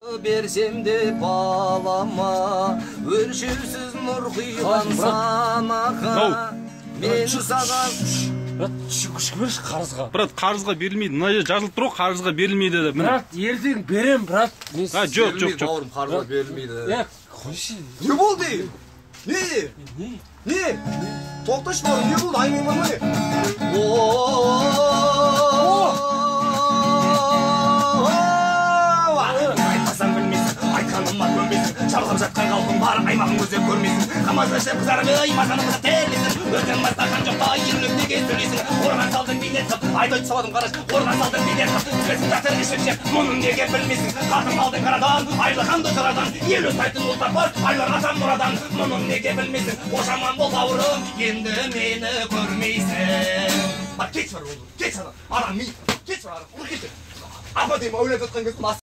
Берсем де балама, өлшеусіз нұр құйған санаға. Мен саған... Брат, күшкі берші қарызға. Брат, қарызға берілмейді. Мына жер жазылып тұр, қарызға берілмейді деп. Брат, ертең берем, брат. Жоқ. Бауырым, қарызға берілмейді. Қойшы. Не болды? Не? Тоқташы бауырым, не болды? Аймай мамай. Айтқанымма көнбесін, шалғып жатқан қалқым бар, аймағын көздеп көрмесін. Қамазлашып қызарып, мазанымызды терлесін. Өзің бастаған жоқта, ерілік неге сөйлесін. Орған салдың бейнет қып, айтойды сауадым қараш, орған салдың бейнет қып. Өзің жатыр ішіп-жеп, мұның неге білмесін. Қатын алдың қарадан, айлығанды сұрадан, елі сайтын ұлтап бар, айлар атам мұрадан. Мұның неге білмесін, ошаман бол бауырым, енді мені көрмейсін. Бар, кетші бар, адам ми, кетші бар, ұр кетші. Апа дейм, әулет жатқан кез